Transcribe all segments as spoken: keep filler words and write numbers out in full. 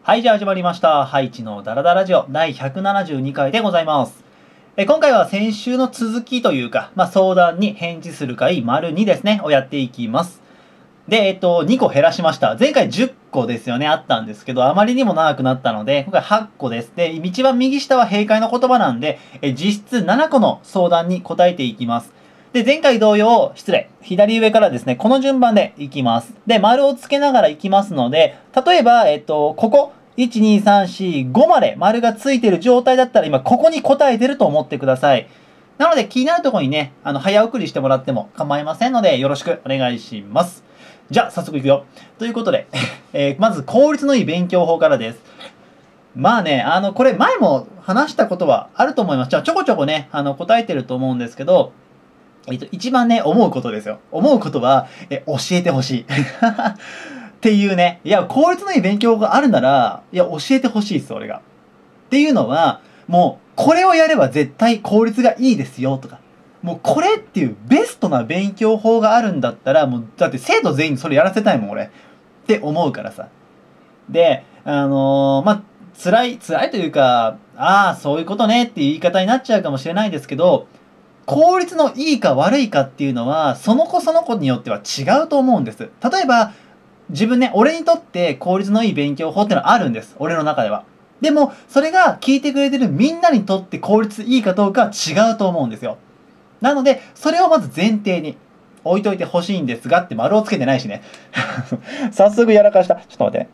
はい、じゃあ始まりました。ハイチのダラダラジオだいひゃくななじゅうにかいでございます。え今回は先週の続きというか、まあ、相談に返事する回丸にですね、をやっていきます。で、えっと、にこ減らしました。前回じゅっこですよね、あったんですけど、あまりにも長くなったので、今回はっこです。で、一番右下は閉会の言葉なんで、え実質ななこの相談に答えていきます。で、前回同様、失礼。左上からですね、この順番でいきます。で、丸をつけながらいきますので、例えば、えっと、ここ、いち、に、さん、よん、ごまで丸がついてる状態だったら今ここに答えてると思ってください。なので気になるところにね、あの、早送りしてもらっても構いませんのでよろしくお願いします。じゃあ早速いくよ。ということで、えー、まず効率のいい勉強法からです。まあね、あの、これ前も話したことはあると思います。じゃあちょこちょこね、あの、答えてると思うんですけど、えっと、一番ね、思うことですよ。思うことは、え、教えてほしい。っていうね。いや、効率のいい勉強があるなら、いや、教えてほしいです、俺が。っていうのは、もう、これをやれば絶対効率がいいですよ、とか。もう、これっていうベストな勉強法があるんだったら、もう、だって生徒全員それやらせたいもん、俺。って思うからさ。で、あのー、まあ、辛い、辛いというか、ああ、そういうことねっていう言い方になっちゃうかもしれないですけど、効率のいいか悪いかっていうのは、その子その子によっては違うと思うんです。例えば、自分ね、俺にとって効率のいい勉強法ってのはあるんです。俺の中では。でも、それが聞いてくれてるみんなにとって効率いいかどうかは違うと思うんですよ。なので、それをまず前提に置いといてほしいんですがって丸をつけてないしね。早速やらかした。ちょっと待ってね。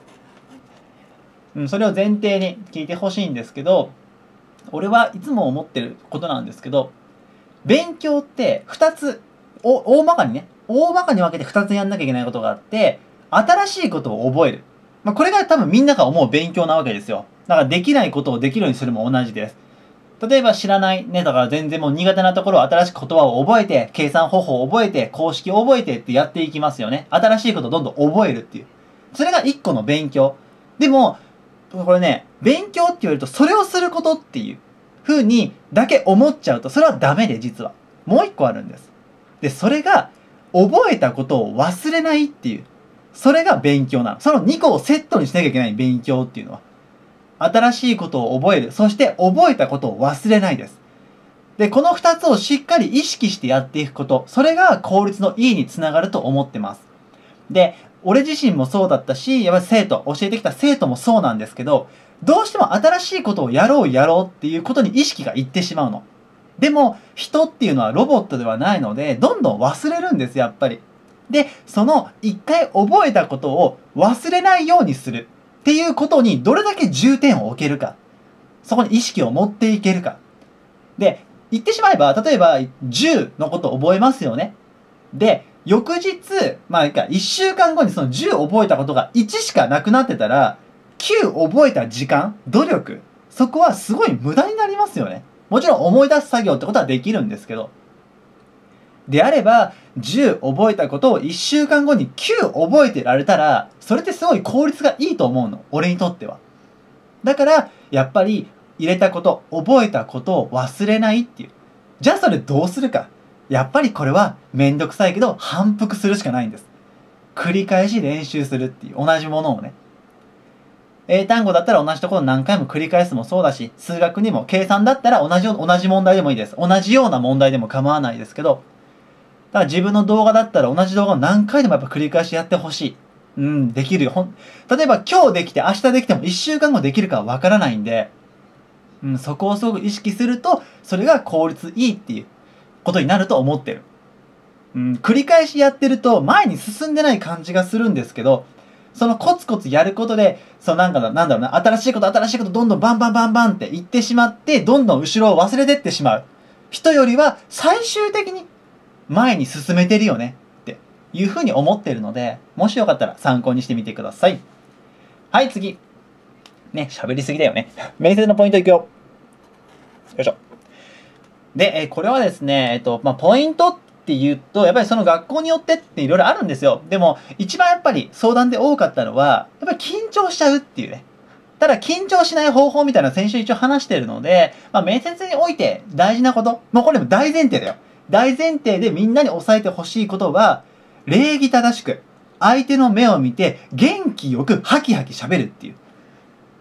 うん、それを前提に聞いてほしいんですけど、俺はいつも思ってることなんですけど、勉強ってふたつ、お大まかにね、大まかに分けてふたつやんなきゃいけないことがあって、新しいことを覚える。まあ、これが多分みんなが思う勉強なわけですよ。だからできないことをできるようにするも同じです。例えば知らないね、だから全然もう苦手なところを新しく言葉を覚えて、計算方法を覚えて、公式を覚えてってやっていきますよね。新しいことをどんどん覚えるっていう。それがいっこの勉強。でも、これね、勉強って言われるとそれをすることっていう風にだけ思っちゃうと、それはダメで実は。もういっこあるんです。で、それが、覚えたことを忘れないっていう。それが勉強なの。そのにこをセットにしなきゃいけない勉強っていうのは。新しいことを覚える。そして覚えたことを忘れないです。で、このふたつをしっかり意識してやっていくこと。それが効率のいいにつながると思ってます。で、俺自身もそうだったし、やっぱり生徒、教えてきた生徒もそうなんですけど、どうしても新しいことをやろうやろうっていうことに意識がいってしまうの。でも、人っていうのはロボットではないので、どんどん忘れるんです、やっぱり。で、その一回覚えたことを忘れないようにするっていうことにどれだけ重点を置けるか。そこに意識を持っていけるか。で、言ってしまえば、例えばじゅうのことを覚えますよね。で、翌日、まあいいか、いっしゅうかんごにそのじゅう覚えたことがいちしかなくなってたら、きゅう覚えた時間、努力、そこはすごい無駄になりますよね。もちろん思い出す作業ってことはできるんですけど。であれば、じゅう覚えたことをいっしゅうかんごにきゅう覚えてられたら、それってすごい効率がいいと思うの。俺にとっては。だから、やっぱり入れたこと、覚えたことを忘れないっていう。じゃあそれどうするか。やっぱりこれはめんどくさいけど反復するしかないんです。繰り返し練習するっていう同じものをね。英単語だったら同じところを何回も繰り返すもそうだし、数学にも計算だったら同じ同じ問題でもいいです。同じような問題でも構わないですけど、だから自分の動画だったら同じ動画を何回でもやっぱ繰り返しやってほしい。うん、できるよ。ほん例えば今日できて明日できてもいっしゅうかんごできるかわからないんで、うん、そこをすごく意識すると、それが効率いいっていうことになると思ってる。うん、繰り返しやってると前に進んでない感じがするんですけど、そのコツコツやることで、そのなんかなんだろうな、新しいこと新しいことどんどんバンバンバンバンって言ってしまって、どんどん後ろを忘れてってしまう人よりは最終的に前に進めてるよねっていうふうに思ってるので、もしよかったら参考にしてみてください。はい、次。ね、喋りすぎだよね。面接のポイントいくよ。よいしょ。で、えこれはですね、えっと、まあ、ポイントって言うと、やっぱりその学校によってっていろいろあるんですよ。でも、一番やっぱり相談で多かったのは、やっぱり緊張しちゃうっていうね。ただ、緊張しない方法みたいなの先週一応話してるので、まあ、面接において大事なこと、もうこれも大前提だよ。大前提でみんなに押さえてほしいことは、礼儀正しく、相手の目を見て元気よくハキハキ喋るっていう。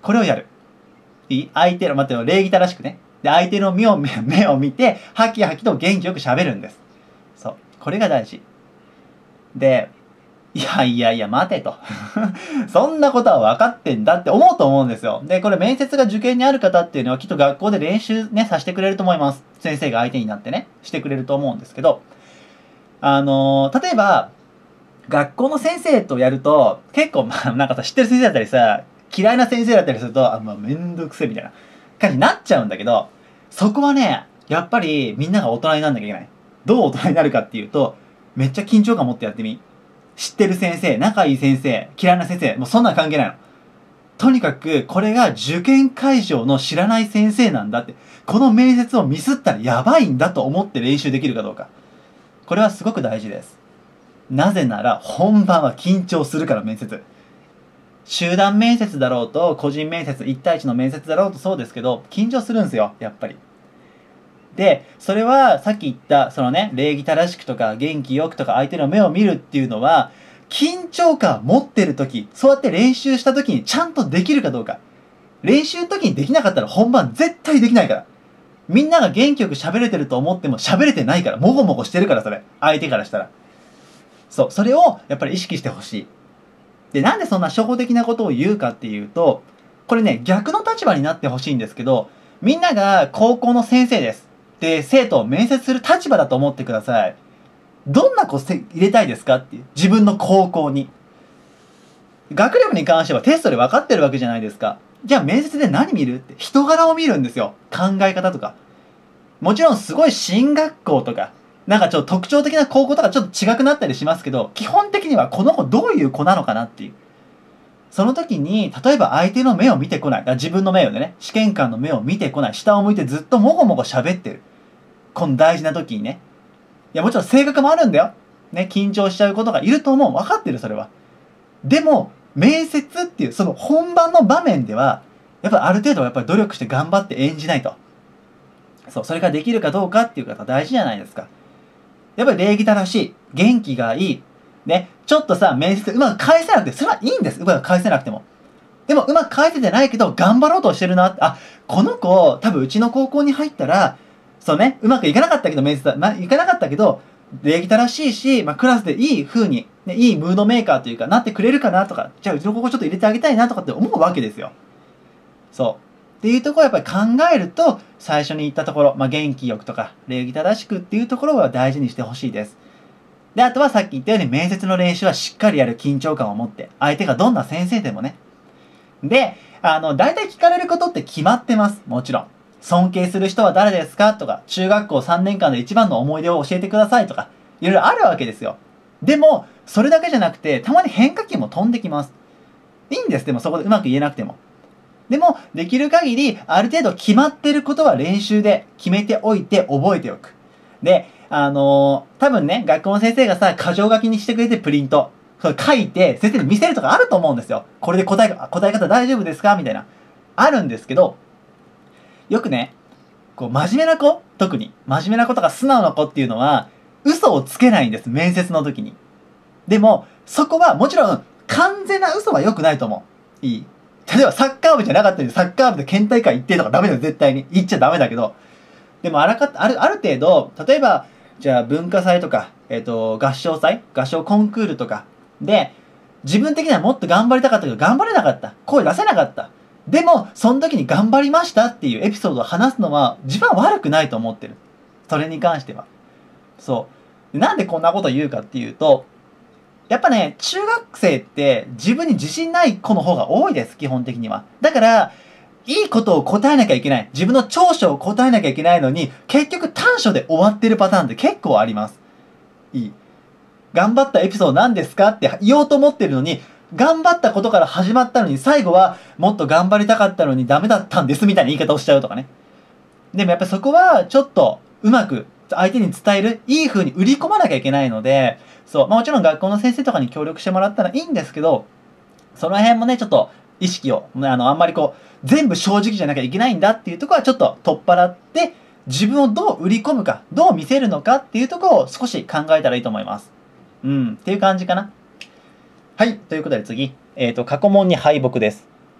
これをやる。いい相手の、待ってよ、礼儀正しくね。で、相手の目を、目を見て、ハキハキと元気よく喋るんです。そう。これが大事。で、いやいやいや、待てと。そんなことは分かってんだって思うと思うんですよ。で、これ面接が受験にある方っていうのはきっと学校で練習ね、させてくれると思います。先生が相手になってね、してくれると思うんですけど、あのー、例えば、学校の先生とやると、結構、まあ、なんかさ、知ってる先生だったりさ、嫌いな先生だったりすると、あ、まあ、めんどくせえみたいな感じになっちゃうんだけど、そこはね、やっぱりみんなが大人にならなきゃいけない。どう大人になるかっていうと、めっちゃ緊張感持ってやってみ。知ってる先生、仲いい先生、嫌いな先生、もうそんな関係ないの。とにかく、これが受験会場の知らない先生なんだって、この面接をミスったらやばいんだと思って練習できるかどうか。これはすごく大事です。なぜなら、本番は緊張するから面接。集団面接だろうと、個人面接、いち対いちの面接だろうとそうですけど、緊張するんですよ、やっぱり。で、それはさっき言った、そのね、礼儀正しくとか元気よくとか相手の目を見るっていうのは、緊張感を持ってる時、そうやって練習した時にちゃんとできるかどうか。練習の時にできなかったら本番絶対できないから。みんなが元気よく喋れてると思っても喋れてないから、もごもごしてるからそれ。相手からしたら。そう、それをやっぱり意識してほしい。で、なんでそんな初歩的なことを言うかっていうと、これね、逆の立場になってほしいんですけど、みんなが高校の先生です。で、生徒を面接する立場だと思ってください。どんな子入れたいですかっていう。自分の高校に。学力に関してはテストで分かってるわけじゃないですか。じゃあ面接で何見るって人柄を見るんですよ。考え方とか。もちろんすごい進学校とか、なんかちょっと特徴的な高校とかちょっと違くなったりしますけど、基本的にはこの子どういう子なのかなっていう。その時に、例えば相手の目を見てこない。自分の目をね、試験官の目を見てこない。下を向いてずっともごもご喋ってる。この大事な時にね。いや、もちろん性格もあるんだよ。ね、緊張しちゃうことがいると思う。分かってる、それは。でも、面接っていう、その本番の場面では、やっぱりある程度やっぱり努力して頑張って演じないと。そう、それができるかどうかっていう方大事じゃないですか。やっぱり礼儀正しい。元気がいい。ね、ちょっとさ、面接うまく返せなくて、それはいいんです。うまく返せなくても。でも、うまく返せてないけど、頑張ろうとしてるなって、あ、この子、多分うちの高校に入ったら、そうね、うまくいかなかったけど、面接、まあ、いかなかったけど、礼儀正しいし、まあ、クラスでいい風に、ね、いいムードメーカーというか、なってくれるかなとか、じゃあうちの高校ちょっと入れてあげたいなとかって思うわけですよ。そう。っていうところをやっぱり考えると、最初に言ったところ、まあ、元気よくとか、礼儀正しくっていうところは大事にしてほしいです。で、あとはさっき言ったように面接の練習はしっかりやる緊張感を持って、相手がどんな先生でもね。で、あの、大体聞かれることって決まってます。もちろん。尊敬する人は誰ですかとか、中学校さんねんかんで一番の思い出を教えてくださいとか、いろいろあるわけですよ。でも、それだけじゃなくて、たまに変化球も飛んできます。いいんです。でもそこでうまく言えなくても。でも、できる限り、ある程度決まってることは練習で決めておいて覚えておく。で、あのー、多分ね、学校の先生がさ、箇条書きにしてくれてプリント。それ書いて、先生に見せるとかあると思うんですよ。これで答え、答え方大丈夫ですかみたいな。あるんですけど、よくね、こう、真面目な子特に。真面目な子とか素直な子っていうのは、嘘をつけないんです。面接の時に。でも、そこはもちろん、完全な嘘は良くないと思う。いい？例えばサッカー部じゃなかったのに、サッカー部で県大会行ってとかダメだよ、絶対に。言っちゃダメだけど。でもあらかある、ある程度、例えば、じゃあ文化祭とか、えっと、合唱祭合唱コンクールとか。で、自分的にはもっと頑張りたかったけど、頑張れなかった。声出せなかった。でも、その時に頑張りましたっていうエピソードを話すのは、自分は悪くないと思ってる。それに関しては。そう。なんでこんなこと言うかっていうと、やっぱね、中学生って自分に自信ない子の方が多いです、基本的には。だから、いいことを答えなきゃいけない。自分の長所を答えなきゃいけないのに、結局短所で終わってるパターンって結構あります。いい。頑張ったエピソード何ですかって言おうと思ってるのに、頑張ったことから始まったのに、最後はもっと頑張りたかったのにダメだったんですみたいな言い方をしちゃうとかね。でもやっぱりそこはちょっとうまく相手に伝える、いい風に売り込まなきゃいけないので、そう、まあ、もちろん学校の先生とかに協力してもらったらいいんですけど、その辺もね、ちょっと意識を、あの、あんまりこう、全部正直じゃなきゃいけないんだっていうところはちょっと取っ払って、自分をどう売り込むか、どう見せるのかっていうところを少し考えたらいいと思います。うん、っていう感じかな。はい、ということで次。えっと、過去問に敗北です。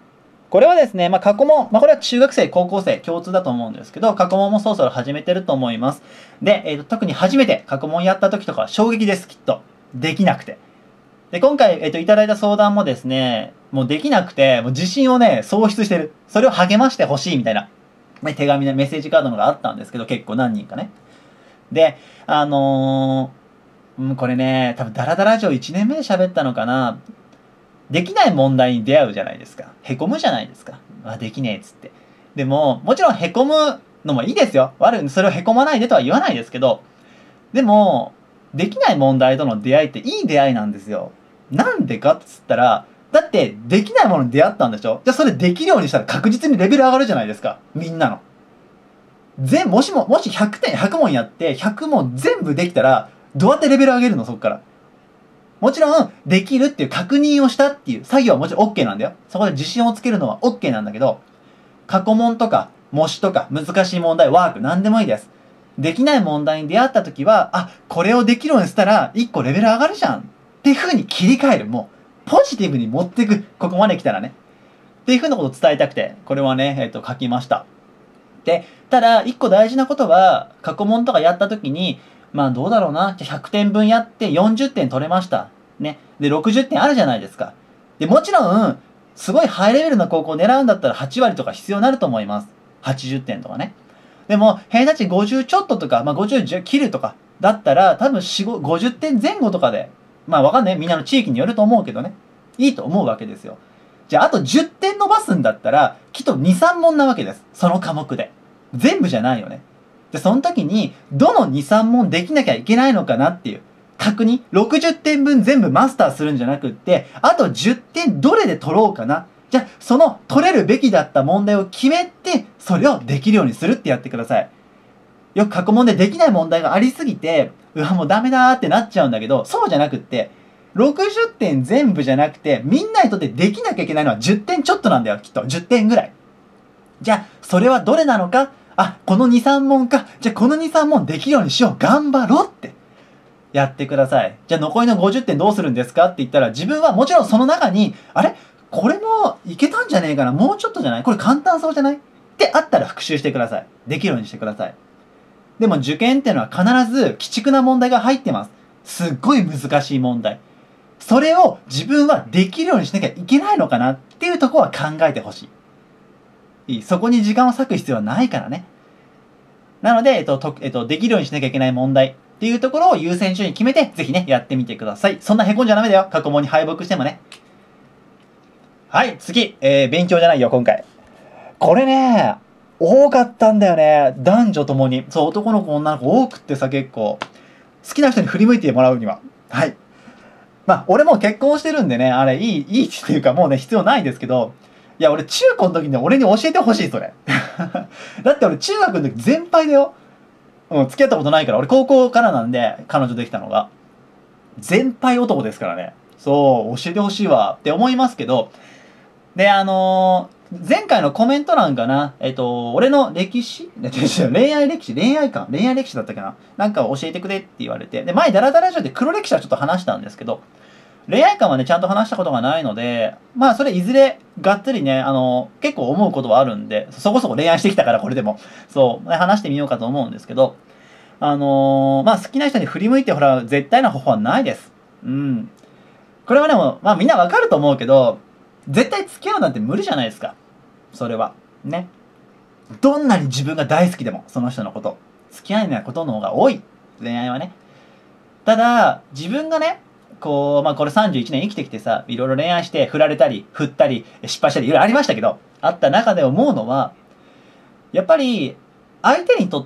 これはですね、まあ、過去問、まあ、これは中学生、高校生共通だと思うんですけど、過去問もそろそろ始めてると思います。で、えーと、特に初めて過去問やった時とかは衝撃です、きっと。できなくて。で、今回、えっと、いただいた相談もですね、もうできなくて、もう自信をね、喪失してる。それを励ましてほしいみたいな、まあ、手紙のメッセージカードのがあったんですけど、結構何人かね。で、あのー、うん、これね、多分ダラダラ上いちねんめで喋ったのかな。できない問題に出会うじゃないですか。へこむじゃないですか。あ、できねえっつって。でも、もちろんへこむのもいいですよ。悪い、それをへこまないでとは言わないですけど、でも、できない問題との出会いっていい出会いなんですよ。なんでかっつったら、だって、できないものに出会ったんでしょ？じゃあそれできるようにしたら確実にレベル上がるじゃないですか。みんなの。全、もしも、もしひゃくてん、ひゃく問やって、ひゃく問全部できたら、どうやってレベル上げるのそっから。もちろん、できるっていう確認をしたっていう作業はもちろん OK なんだよ。そこで自信をつけるのは OK なんだけど、過去問とか、模試とか、難しい問題、ワーク、なんでもいいです。できない問題に出会った時は、あ、これをできるようにしたら、いっこレベル上がるじゃん。っていう風に切り替える。もう、ポジティブに持っていく。ここまで来たらね。っていう風なことを伝えたくて、これはね、えっと、書きました。で、ただ、一個大事なことは、過去問とかやった時に、まあどうだろうな。じゃひゃくてんぶんやってよんじゅってん取れました。ね。で、ろくじゅってんあるじゃないですか。で、もちろん、すごいハイレベルな高校を狙うんだったらはちわりとか必要になると思います。はちじゅってんとかね。でも、偏差値ごじゅうちょっととか、まあごじゅう切るとか、だったら、多分よん、ごじゅってんぜん後とかで、まあわかんない。みんなの地域によると思うけどね。いいと思うわけですよ。じゃあ、あとじゅってん伸ばすんだったら、きっとに、さん問なわけです。その科目で。全部じゃないよね。で、その時に、どのに、さん問できなきゃいけないのかなっていう。確認。ろくじゅってんぶん全部マスターするんじゃなくって、あとじゅってんどれで取ろうかな。じゃあ、その取れるべきだった問題を決めて、それをできるようにするってやってください。よく過去問でできない問題がありすぎて、うわ、もうダメだーってなっちゃうんだけど、そうじゃなくって、ろくじゅってん全部じゃなくて、みんなにとってできなきゃいけないのはじゅってんちょっとなんだよ、きっと。じゅってんぐらい。じゃあ、それはどれなのか？あ、このに、さん問か。じゃあ、このに、さん問できるようにしよう。頑張ろうって。やってください。じゃあ、残りのごじゅってんどうするんですかって言ったら、自分はもちろんその中に、あれこれもいけたんじゃねえかな、もうちょっとじゃない、これ簡単そうじゃないってあったら復習してください。できるようにしてください。でも受験っていうのは必ず鬼畜な問題が入ってます。すっごい難しい問題。それを自分はできるようにしなきゃいけないのかなっていうところは考えてほしい。いい。そこに時間を割く必要はないからね。なので、えっと、とえっと、できるようにしなきゃいけない問題っていうところを優先順位決めて、ぜひね、やってみてください。そんなへこんじゃダメだよ。過去問に敗北してもね。はい、次。えー、勉強じゃないよ、今回。これね、多かったんだよね。男女ともに。そう、男の子、女の子多くってさ、結構。好きな人に振り向いてもらうには。はい。まあ、俺もう結婚してるんでね、あれ、いい、いいっていうか、もうね、必要ないですけど、いや、俺、中高の時に俺に教えてほしい、それ。だって俺、中学の時全敗だよ。うん、付き合ったことないから。俺、高校からなんで、彼女できたのが。全敗男ですからね。そう、教えてほしいわって思いますけど、で、あのー、前回のコメント欄かな、えっと、俺の歴史恋愛歴史恋愛観恋愛歴史だったかななんか教えてくれって言われて、で、前、ダラダラジオで黒歴史はちょっと話したんですけど、恋愛観はね、ちゃんと話したことがないので、まあ、それいずれ、がっつりね、あの、結構思うことはあるんで、そこそこ恋愛してきたから、これでも。そう、話してみようかと思うんですけど、あのー、まあ、好きな人に振り向いてもらう絶対な方法はないです。うん。これはでも、まあ、みんなわかると思うけど、絶対付き合うなんて無理じゃないですか。それは。ね。どんなに自分が大好きでも、その人のこと。付き合えないことの方が多い。恋愛はね。ただ、自分がね、こう、まあこれさんじゅういちねん生きてきてさ、いろいろ恋愛して、振られたり、振ったり、失敗したり、いろいろありましたけど、あった中で思うのは、やっぱり、相手にとって、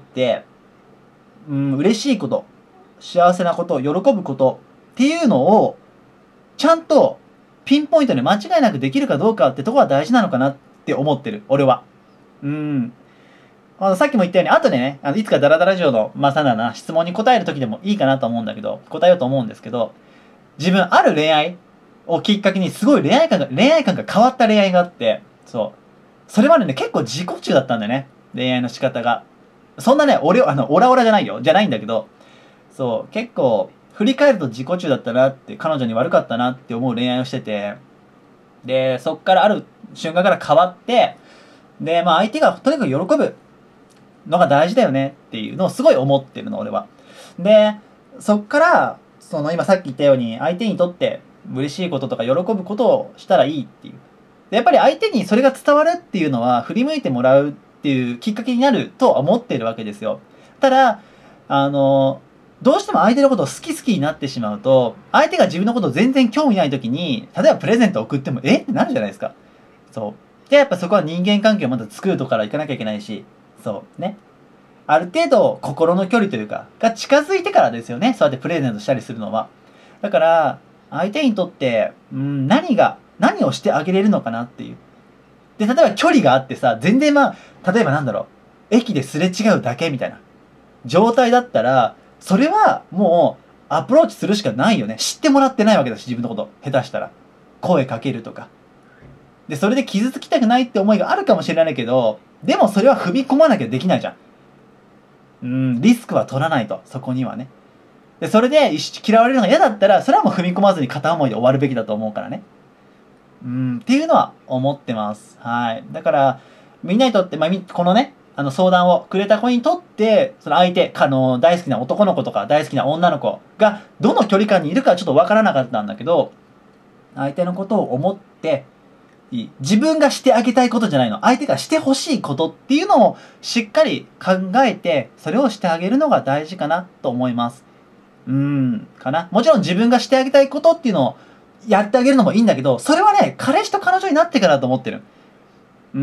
うん、嬉しいこと、幸せなこと、喜ぶことっていうのを、ちゃんと、ピンポイントで間違いなくできるかどうかってとこは大事なのかなって思ってる。俺は。うん。あのさっきも言ったように、後でね、あのいつかダラダラ上の、まあ、さだな、質問に答える時でもいいかなと思うんだけど、答えようと思うんですけど、自分ある恋愛をきっかけにすごい恋愛観が、恋愛観が変わった恋愛があって、そう。それまでね、結構自己中だったんだよね。恋愛の仕方が。そんなね、俺、あの、オラオラじゃないよ。じゃないんだけど、そう、結構、振り返ると自己中だったなって、彼女に悪かったなって思う恋愛をしてて、で、そっからある瞬間から変わって、で、まあ相手がとにかく喜ぶのが大事だよねっていうのをすごい思ってるの、俺は。で、そっから、その今さっき言ったように相手にとって嬉しいこととか喜ぶことをしたらいいっていう。でやっぱり相手にそれが伝わるっていうのは振り向いてもらうっていうきっかけになるとは思ってるわけですよ。ただ、あの、どうしても相手のことを好き好きになってしまうと、相手が自分のことを全然興味ない時に、例えばプレゼントを送っても、えってなるじゃないですか。そう。で、やっぱそこは人間関係をまた作るとこから行かなきゃいけないし、そうね。ある程度心の距離というか、が近づいてからですよね。そうやってプレゼントしたりするのは。だから、相手にとって、うん、何が、何をしてあげれるのかなっていう。で、例えば距離があってさ、全然まあ、例えばなんだろう、駅ですれ違うだけみたいな状態だったら、それはもうアプローチするしかないよね。知ってもらってないわけだし、自分のこと。下手したら。声かけるとか。で、それで傷つきたくないって思いがあるかもしれないけど、でもそれは踏み込まなきゃできないじゃん。うん、リスクは取らないと、そこにはね。で、それで嫌われるのが嫌だったら、それはもう踏み込まずに片思いで終わるべきだと思うからね。うん、っていうのは思ってます。はい。だから、みんなにとって、まあ、このね、あの相談をくれた子にとって、その相手、あの、大好きな男の子とか大好きな女の子が、どの距離感にいるかちょっとわからなかったんだけど、相手のことを思って、いい。自分がしてあげたいことじゃないの。相手がしてほしいことっていうのをしっかり考えて、それをしてあげるのが大事かなと思います。うーん、かな。もちろん自分がしてあげたいことっていうのをやってあげるのもいいんだけど、それはね、彼氏と彼女になってからだと思ってる。うん、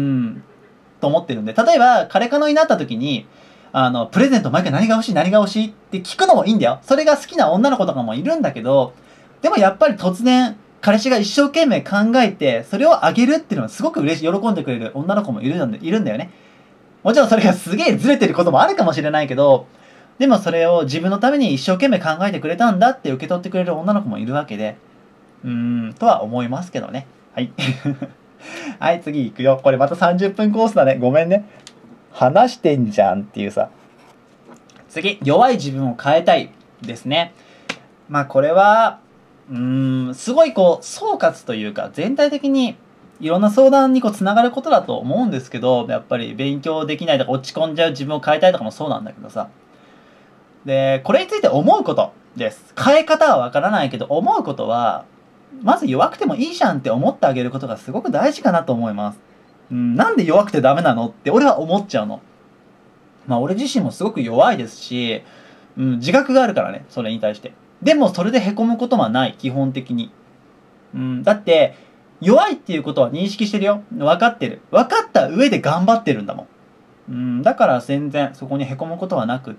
と思ってるんで。例えば、彼彼女になった時に、あの、プレゼント毎回何が欲しい何が欲しいって聞くのもいいんだよ。それが好きな女の子とかもいるんだけど、でもやっぱり突然、彼氏が一生懸命考えて、それをあげるっていうのはすごく嬉しい、喜んでくれる女の子もいるんで、いるんだよね。もちろんそれがすげえずれてることもあるかもしれないけど、でもそれを自分のために一生懸命考えてくれたんだって受け取ってくれる女の子もいるわけで、うーん、とは思いますけどね。はい。はい、次行くよ。これまたさんじゅっぷんコースだね。ごめんね。話してんじゃんっていうさ。次、弱い自分を変えたいですね。まあこれは、うーん、すごいこう、総括というか、全体的にいろんな相談にこう、つながることだと思うんですけど、やっぱり勉強できないとか落ち込んじゃう自分を変えたいとかもそうなんだけどさ。で、これについて思うことです。変え方はわからないけど、思うことは、まず弱くてもいいじゃんって思ってあげることがすごく大事かなと思います。うん、なんで弱くてダメなのって俺は思っちゃうの。まあ俺自身もすごく弱いですし、うん、自覚があるからね、それに対して。でもそれで凹むことはない、基本的に。うん、だって、弱いっていうことは認識してるよ。分かってる。分かった上で頑張ってるんだもん。うん、だから全然そこに凹むことはなくって、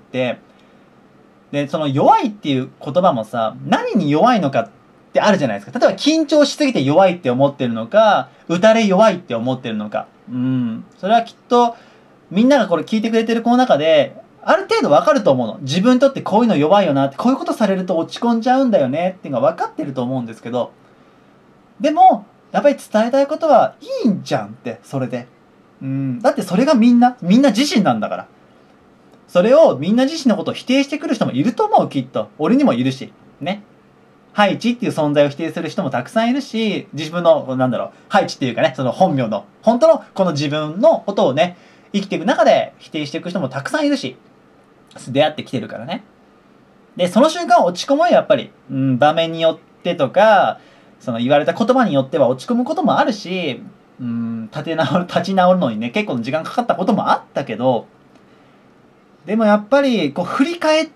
で、その弱いっていう言葉もさ、何に弱いのかってあるじゃないですか。例えば緊張しすぎて弱いって思ってるのか、打たれ弱いって思ってるのか。うん、それはきっと、みんながこれ聞いてくれてる子の中で、ある程度わかると思うの。自分にとってこういうの弱いよなって、こういうことされると落ち込んじゃうんだよねっていうのが分かってると思うんですけど、でも、やっぱり伝えたいことはいいんじゃんって、それで。うん、だってそれがみんな、みんな自身なんだから。それをみんな自身のことを否定してくる人もいると思う、きっと。俺にもいるし。ね。ハイチっていう存在を否定する人もたくさんいるし、自分の、なんだろう、ハイチっていうかね、その本名の、本当のこの自分のことをね、生きていく中で否定していく人もたくさんいるし、出会ってきてるからね。で、その瞬間落ち込むよ、やっぱり。うん、場面によってとか、その言われた言葉によっては落ち込むこともあるし、うん、立て直る、立ち直るのにね、結構時間かかったこともあったけど、でもやっぱり、こう振り返って、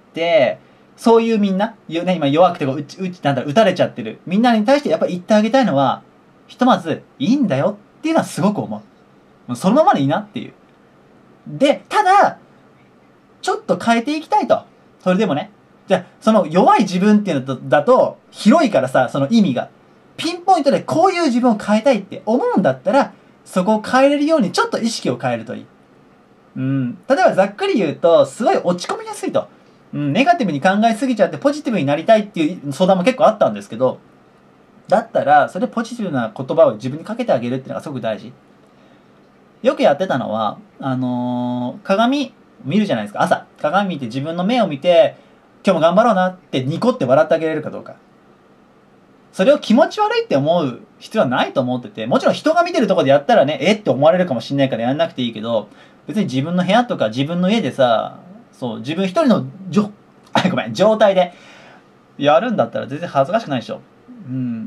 そういうみんな、ね、今弱くてこう、うち、うち、なんだろう、打たれちゃってる。みんなに対してやっぱり言ってあげたいのは、ひとまず、いいんだよっていうのはすごく思う。もうそのままでいいなっていう。で、ただ、ちょっと変えていきたいと。それでもね。じゃあ、その弱い自分っていうのだと、広いからさ、その意味が。ピンポイントでこういう自分を変えたいって思うんだったら、そこを変えれるようにちょっと意識を変えるといい。うん。例えばざっくり言うと、すごい落ち込みやすいと。うん、ネガティブに考えすぎちゃってポジティブになりたいっていう相談も結構あったんですけど、だったら、それポジティブな言葉を自分にかけてあげるっていうのがすごく大事。よくやってたのは、あのー、鏡見るじゃないですか。朝。鏡見て自分の目を見て、今日も頑張ろうなってニコって笑ってあげれるかどうか。 それを気持ち悪いって思う必要はないと思ってて、もちろん人が見てるところでやったらね、えって思われるかもしれないからやんなくていいけど、別に自分の部屋とか自分の家でさ、そう、自分一人のじょ、あ、ごめん、状態でやるんだったら全然恥ずかしくないでしょ。うん。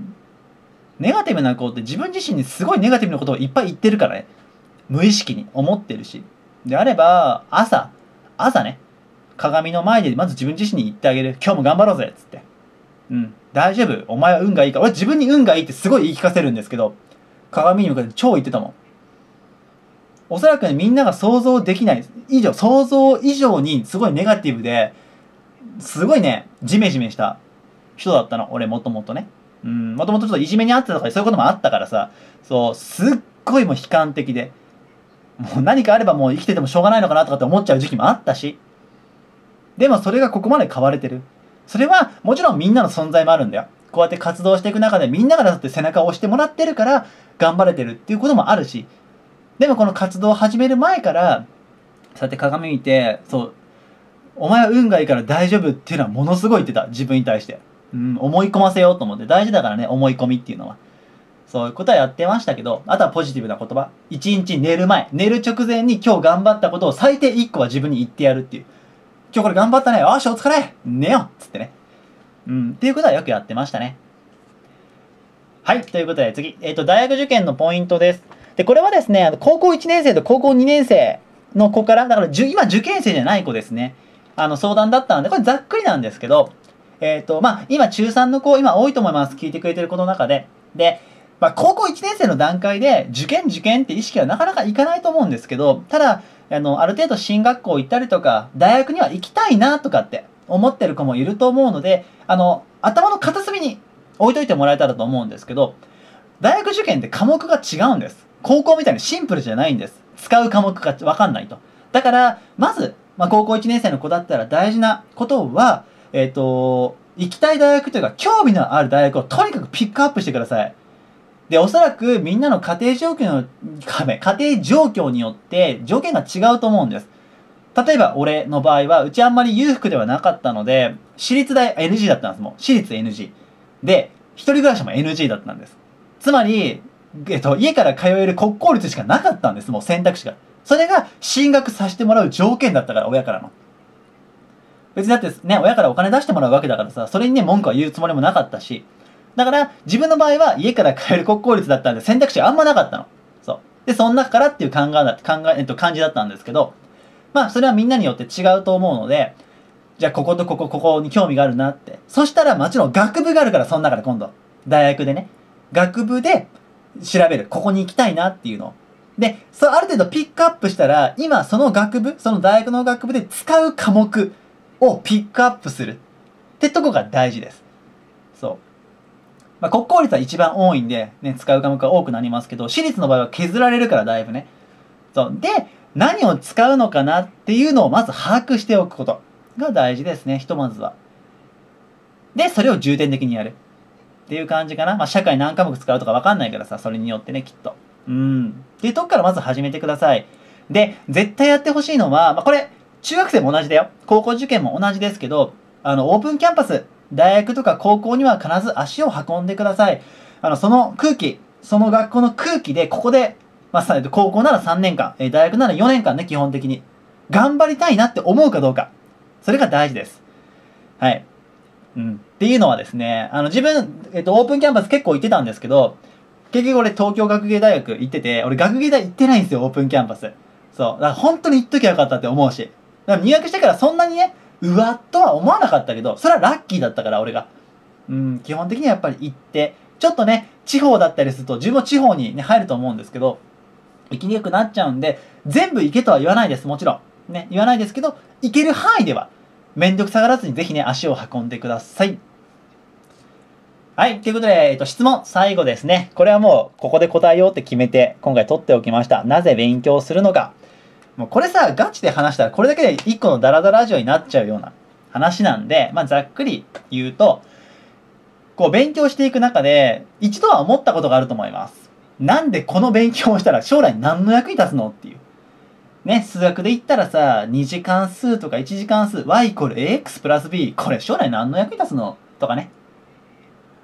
ネガティブな子って自分自身にすごいネガティブなことをいっぱい言ってるからね。無意識に思ってるし。であれば、朝、朝ね、鏡の前でまず自分自身に言ってあげる。今日も頑張ろうぜっつって。うん。大丈夫。お前は運がいいから。俺自分に運がいいってすごい言い聞かせるんですけど、鏡に向かって超言ってたもん。おそらくね、みんなが想像できない、以上、想像以上にすごいネガティブで、すごいね、ジメジメした人だったの。俺もともとね。うん、もともとちょっといじめにあってたとかそういうこともあったからさ、そう、すっごいもう悲観的で、もう何かあればもう生きててもしょうがないのかなとかって思っちゃう時期もあったし、でもそれがここまで変われてる。それはもちろんみんなの存在もあるんだよ。こうやって活動していく中でみんながだって背中を押してもらってるから頑張れてるっていうこともあるし、でもこの活動を始める前から、そうやって鏡見て、そう、お前は運がいいから大丈夫っていうのはものすごい言ってた。自分に対して。うん、思い込ませようと思って。大事だからね、思い込みっていうのは。そういうことはやってましたけど、あとはポジティブな言葉。一日寝る前、寝る直前に今日頑張ったことを最低一個は自分に言ってやるっていう。今日これ頑張ったね。よし、お疲れ寝ようつってね。うん、っていうことはよくやってましたね。はい、ということで次。えっと、大学受験のポイントです。で、これはですね、あの高校いちねん生と高校にねん生の子から、だからじゅ今受験生じゃない子ですね。あの、相談だったので、これざっくりなんですけど、えっと、まあ、今中さんの子、今多いと思います。聞いてくれてる子の中で。で、まあ、高校いちねん生の段階で、受験受験って意識はなかなかいかないと思うんですけど、ただ、あの、ある程度進学校行ったりとか、大学には行きたいなとかって思ってる子もいると思うので、あの、頭の片隅に置いといてもらえたらと思うんですけど、大学受験って科目が違うんです。高校みたいにシンプルじゃないんです。使う科目がわかんないと。だから、まず、まあ、高校いちねん生の子だったら大事なことは、えっと、行きたい大学というか、興味のある大学をとにかくピックアップしてください。で、おそらくみんなの家庭状況の、家庭状況によって条件が違うと思うんです。例えば俺の場合は、うちあんまり裕福ではなかったので、私立大 エヌジー だったんですもん。私立 エヌジー。で、一人暮らしも エヌジー だったんです。つまり、えっと、家から通える国公立しかなかったんです、もう選択肢が。それが進学させてもらう条件だったから、親からの。別にだってね、親からお金出してもらうわけだからさ、それにね、文句は言うつもりもなかったし。だから、自分の場合は家から通える国公立だったんで選択肢があんまなかったの。そう。で、そん中からっていう考えだ、考え、えっと、感じだったんですけど、まあ、それはみんなによって違うと思うので、じゃあ、こことここ、ここに興味があるなって。そしたら、もちろん学部があるから、その中で今度。大学でね。学部で、調べる。ここに行きたいなっていうの。で、そう、ある程度ピックアップしたら、今その学部、その大学の学部で使う科目をピックアップする。ってとこが大事です。そう。まあ、国公立は一番多いんで、ね、使う科目が多くなりますけど、私立の場合は削られるからだいぶね。そう。で、何を使うのかなっていうのをまず把握しておくことが大事ですね、ひとまずは。で、それを重点的にやる。っていう感じかな。まあ、社会何科目使うとかわかんないからさ、それによってね、きっと。うん。っていうとこからまず始めてください。で、絶対やってほしいのは、まあ、これ、中学生も同じだよ。高校受験も同じですけど、あの、オープンキャンパス、大学とか高校には必ず足を運んでください。あの、その空気、その学校の空気で、ここで、まあ、高校ならさんねんかん、大学ならよねんかんね、基本的に。頑張りたいなって思うかどうか。それが大事です。はい。うん。っていうのはですね、あの、自分、えっと、オープンキャンパス結構行ってたんですけど、結局俺東京学芸大学行ってて、俺学芸大行ってないんですよ、オープンキャンパス。そう。だから本当に行っときゃよかったって思うし。だから入学してからそんなにね、うわっとは思わなかったけど、それはラッキーだったから、俺が。うん、基本的にはやっぱり行って、ちょっとね、地方だったりすると、自分も地方にね、入ると思うんですけど、行きにくくなっちゃうんで、全部行けとは言わないです、もちろん。ね、言わないですけど、行ける範囲では、めんどくさがらずにぜひね、足を運んでください。はい。ということで、えっと、質問、最後ですね。これはもう、ここで答えようって決めて、今回取っておきました。なぜ勉強するのか。もうこれさ、ガチで話したら、これだけで一個のダラダララジオになっちゃうような話なんで、まあ、ざっくり言うと、こう、勉強していく中で、一度は思ったことがあると思います。なんでこの勉強をしたら将来何の役に立つのっていう。ね、数学で言ったらさ、に次関数とかいち次関数、y イコール ax プラス b、これ将来何の役に立つのとかね。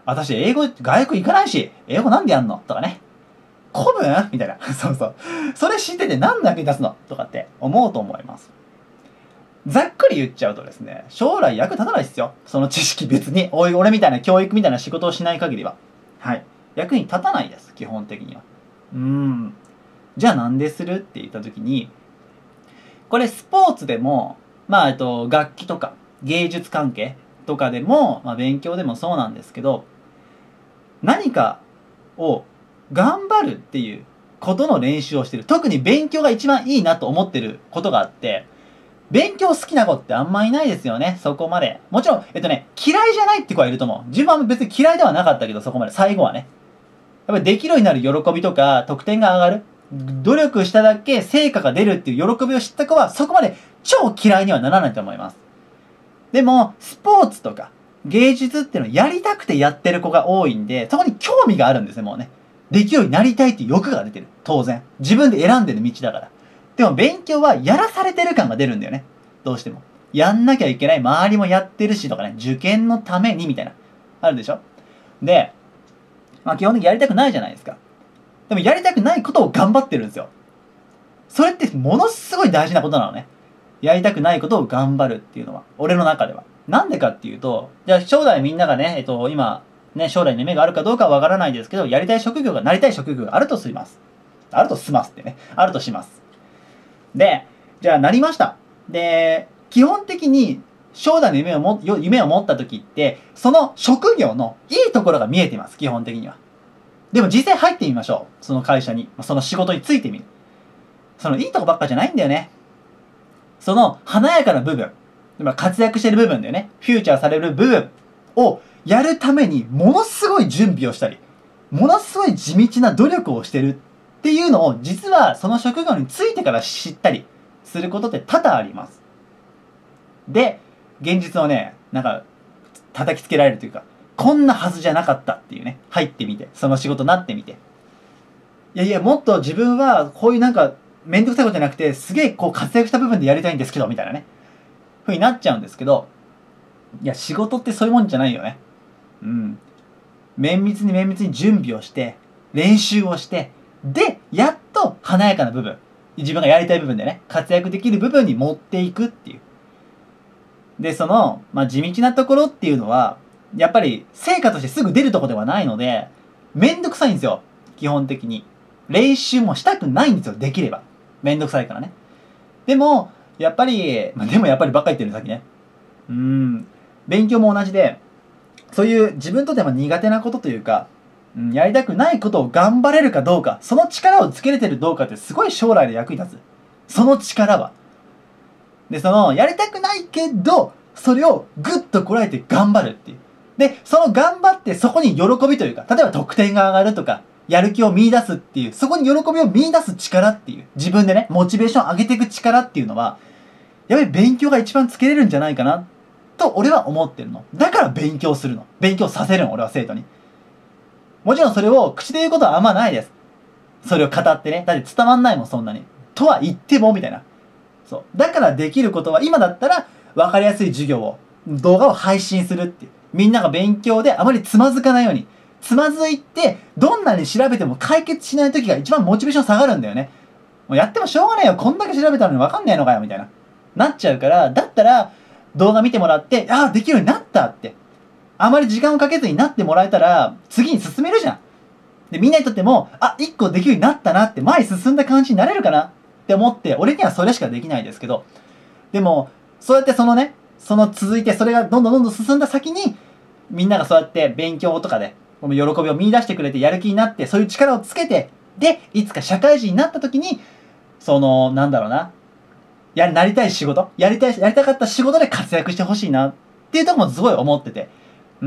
私、英語、外国行かないし、英語なんでやんのとかね。古文みたいな。そうそう。それ知ってて何の役に立つのとかって思うと思います。ざっくり言っちゃうとですね、将来役立たないですよ。その知識別に。おい、俺みたいな教育みたいな仕事をしない限りは。はい。役に立たないです。基本的には。うーん。じゃあなんでするって言った時に、これスポーツでも、まあ、えっと、楽器とか芸術関係とかでも、まあ、勉強でもそうなんですけど、何かを頑張るっていうことの練習をしてる。特に勉強が一番いいなと思ってることがあって、勉強好きな子ってあんまいないですよね、そこまで。もちろん、えっとね、嫌いじゃないって子はいると思う。自分は別に嫌いではなかったけど、そこまで。最後はね。やっぱりできるようになる喜びとか、得点が上がる。努力しただけ成果が出るっていう喜びを知った子は、そこまで超嫌いにはならないと思います。でも、スポーツとか芸術っていうのをやりたくてやってる子が多いんで、そこに興味があるんですね、もうね。できるようになりたいっていう欲が出てる。当然。自分で選んでる道だから。でも勉強はやらされてる感が出るんだよね。どうしても。やんなきゃいけない。周りもやってるしとかね。受験のためにみたいな。あるでしょ？で、まあ基本的にやりたくないじゃないですか。でもやりたくないことを頑張ってるんですよ。それってものすごい大事なことなのね。やりたくないことを頑張るっていうのは。俺の中では。なんでかっていうと、じゃあ将来みんながね、えっと、今、ね、将来の夢があるかどうかはわからないですけど、やりたい職業が、なりたい職業があるとします。あるとしますってね。あるとします。で、じゃあなりました。で、基本的に将来の夢をも、夢を持った時って、その職業のいいところが見えています。基本的には。でも実際入ってみましょう。その会社に。その仕事についてみる。そのいいとこばっかじゃないんだよね。その華やかな部分。活躍してる部分だよね。フューチャーされる部分をやるためにものすごい準備をしたり、ものすごい地道な努力をしてるっていうのを実はその職業についてから知ったりすることって多々あります。で、現実をね、なんか叩きつけられるというか、こんなはずじゃなかったっていうね、入ってみて、その仕事になってみて。いやいや、もっと自分はこういうなんかめんどくさいことじゃなくて、すげえこう活躍した部分でやりたいんですけど、みたいなね。ふうになっちゃうんですけど、いや、仕事ってそういうもんじゃないよね。うん。綿密に綿密に準備をして、練習をして、で、やっと華やかな部分、自分がやりたい部分でね、活躍できる部分に持っていくっていう。で、その、まあ、地道なところっていうのは、やっぱり成果としてすぐ出るところではないので、めんどくさいんですよ。基本的に。練習もしたくないんですよ。できれば。めんどくさいからね。でも、やっぱり、まあ、でもやっぱりばっかり言ってる先ね。うーん。勉強も同じで、そういう自分にとっても苦手なことというか、うん、やりたくないことを頑張れるかどうか、その力をつけれてるどうかってすごい将来で役に立つ。その力は。で、その、やりたくないけど、それをぐっとこらえて頑張るっていう。で、その頑張ってそこに喜びというか、例えば得点が上がるとか、やる気を見出すっていう、そこに喜びを見出す力っていう、自分でね、モチベーション上げていく力っていうのは、やっぱり勉強が一番つけれるんじゃないかな、と俺は思ってるの。だから勉強するの。勉強させるの、俺は生徒に。もちろんそれを口で言うことはあんまないです。それを語ってね。だって伝わんないもん、そんなに。とは言っても、みたいな。そう。だからできることは、今だったら、わかりやすい授業を、動画を配信するっていう。みんなが勉強であまりつまずかないように。つまずいて、どんなに調べても解決しない時が一番モチベーション下がるんだよね。もうやってもしょうがないよ。こんだけ調べたのにわかんないのかよ、みたいな。なっちゃうから、だったら、動画見てもらって、ああ、できるようになったって。あまり時間をかけずになってもらえたら、次に進めるじゃん。で、みんなにとっても、あ、一個できるようになったなって、前に進んだ感じになれるかなって思って、俺にはそれしかできないですけど、でも、そうやってそのね、その続いて、それがどんどんどんどん進んだ先に、みんながそうやって勉強とかで、この喜びを見出してくれて、やる気になって、そういう力をつけて、で、いつか社会人になった時に、その、なんだろうな、や、なりたい仕事、やりたい、やりたかった仕事で活躍してほしいなっていうところもすごい思ってて。うん。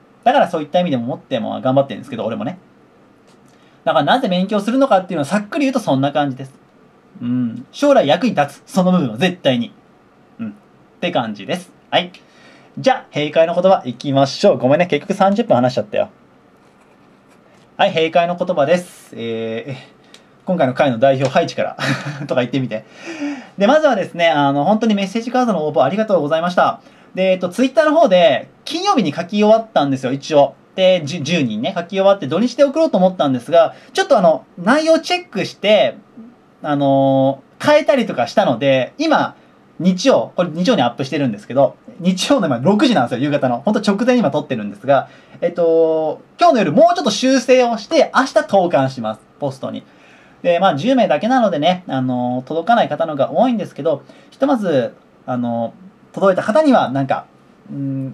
だからそういった意味でも持っても頑張ってるんですけど、俺もね。だからなぜ勉強するのかっていうのをさっくり言うとそんな感じです。うん。将来役に立つ。その部分は絶対に。うん。って感じです。はい。じゃあ、閉会の言葉いきましょう。ごめんね。結局さんじゅっぷん話しちゃったよ。はい、閉会の言葉です。えー、今回の会の代表、ハイチからとか言ってみて。で、まずはですね、あの、本当にメッセージカードの応募ありがとうございました。で、えっと、ツイッターの方で、金曜日に書き終わったんですよ、一応。 で、じゅうにんね、書き終わって土日で送ろうと思ったんですが、ちょっとあの、内容チェックして、あのー、変えたりとかしたので、今、日曜、これ日曜にアップしてるんですけど、日曜の今ろくじなんですよ、夕方の。ほんと直前に今撮ってるんですが、えっと、今日の夜もうちょっと修正をして、明日投函します、ポストに。で、まあじゅうめいだけなのでね、あのー、届かない方のが多いんですけど、ひとまず、あのー、届いた方には、なんか、うん、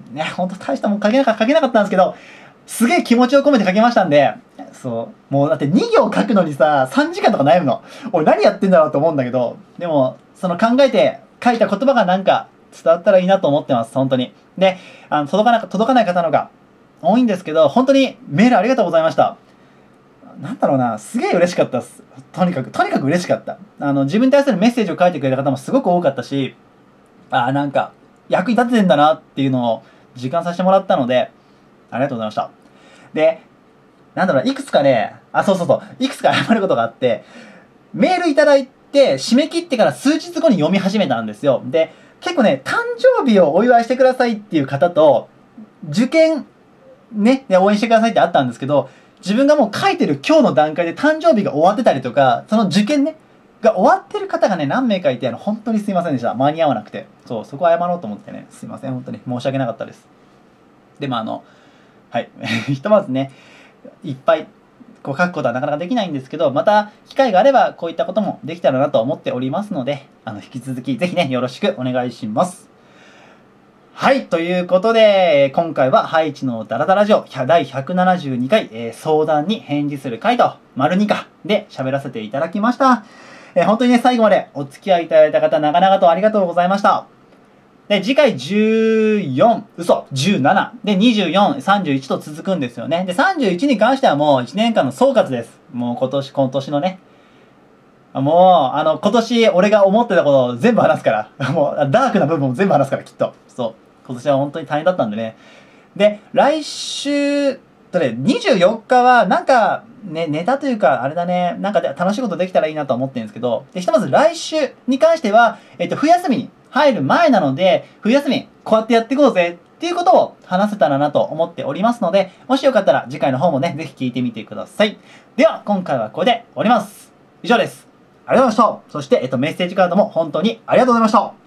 ね、ほんと大したもん書けなか書けなかったんですけど、すげえ気持ちを込めて書けましたんで、そう、もうだってに行書くのにさ、さんじかんとか悩むの。俺何やってんだろうと思うんだけど、でも、その考えて書いた言葉がなんか伝わったらいいなと思ってます、本当に。で、あの、届かな、届かない方のが多いんですけど、本当にメールありがとうございました。なんだろうな、すげえ嬉しかったっす。とにかく、とにかく嬉しかった。あの、自分に対するメッセージを書いてくれた方もすごく多かったし、ああ、なんか、役に立ててんだなっていうのを実感させてもらったので、ありがとうございました。で、なんだろうな、いくつかね、あ、そうそうそう、いくつか謝ることがあって、メールいただいて、締め切ってから数日後に読み始めたんですよ。で、結構ね、誕生日をお祝いしてくださいっていう方と、受験、ね、応援してくださいってあったんですけど、自分がもう書いてる今日の段階で誕生日が終わってたりとか、その受験ね、が終わってる方がね、何名かいて、あの、本当にすいませんでした。間に合わなくて。そう、そこは謝ろうと思ってね、すいません、本当に。申し訳なかったです。で、まあ、あの、はい。ひとまずね、いっぱい、こう書くことはなかなかできないんですけど、また機会があればこういったこともできたらなと思っておりますので、あの、引き続きぜひね、よろしくお願いします。はい。ということで、今回はハイチのダラダラジオだいひゃくななじゅうにかい、えー、相談に返事する回と、丸にかで喋らせていただきました。えー、本当にね、最後までお付き合いいただいた方、長々とありがとうございました。で、次回じゅうよん、嘘、じゅうなな、で、にじゅうよん、さんじゅういちと続くんですよね。で、さんじゅういちに関してはもういちねんかんの総括です。もう今年、今年のね。もう、あの、今年俺が思ってたことを全部話すから。もう、ダークな部分も全部話すから、きっと。そう。今年は本当に大変だったんでね。で、来週、とね、にじゅうよっかは、なんか、ね、ネタというか、あれだね、なんかで楽しいことできたらいいなと思ってるんですけど、で、ひとまず来週に関しては、えっと、冬休みに入る前なので、冬休み、こうやってやっていこうぜっていうことを話せたらなと思っておりますので、もしよかったら次回の方もね、ぜひ聞いてみてください。では、今回はこれで終わります。以上です。ありがとうございました。そして、えっと、メッセージカードも本当にありがとうございました。